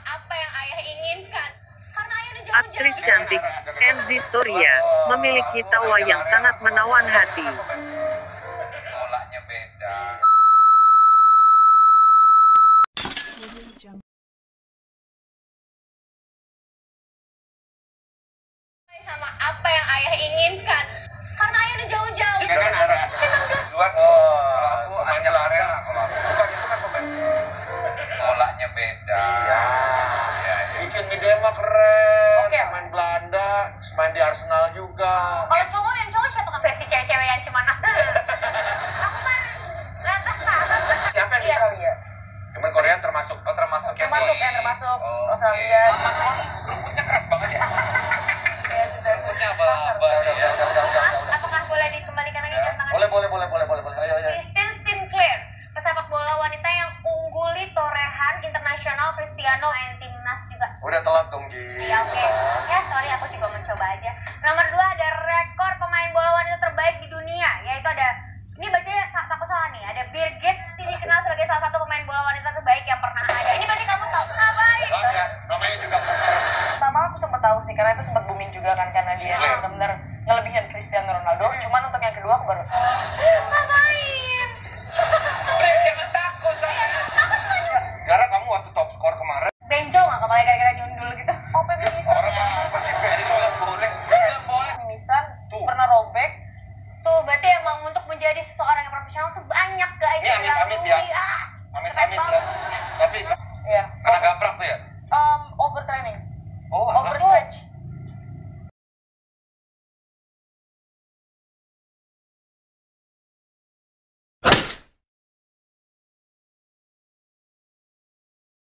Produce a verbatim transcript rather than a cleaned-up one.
apa yang ayah inginkan. Karena ayah udah jauh-jauh. Aktris cantik Enzi Surya memiliki tawa yang sangat menawan hati. Polanya beda. Sama apa yang ayah inginkan. Karena ayah udah jauh-jauh. Kan ada luar. Oh, aku asal area. Kalau aku bukan itu kan pemain. Polanya beda. Ya. Ya, Vivian Miedema keren. Oke. Main Belanda, main di Arsenal juga. Kalau cowok yang cowok siapa kan? Versi cewek-cewek yang cuma aku kan rata-rata. Siapa yang Iya. kita lihat? Cuman Korea termasuk. Oh, termasuk yang Termasuk ini. ya, termasuk Oh, Australia. Rumputnya keras banget ya. Ya sudah. Rumputnya apa-apa Udah, ya. udah, udah, udah, udah, udah. Apakah boleh dikembalikan lagi Ya. tantangan? Boleh, boleh, boleh, boleh, boleh, boleh. Ayo, ayo. Kristen Sinclair, pesepak bola wanita yang ungguli torehan internasional Cristiano main timnas juga. Udah telat dong, Ji. Ya oke, ya sorry aku juga mencoba aja. Nomor dua ada rekor pemain bola wanita terbaik di dunia, yaitu ada, ini bacanya tak takut salah nih, ada Birgit, ini dikenal sebagai salah satu pemain bola wanita terbaik yang pernah ada. Ini berarti kamu tahu ngapain? Bangga, namanya juga Pusar. Pertama aku sempat tahu sih karena itu sempat booming juga kan karena dia Iya. benar-benar ngelebihin Cristiano Ronaldo. Cuman untuk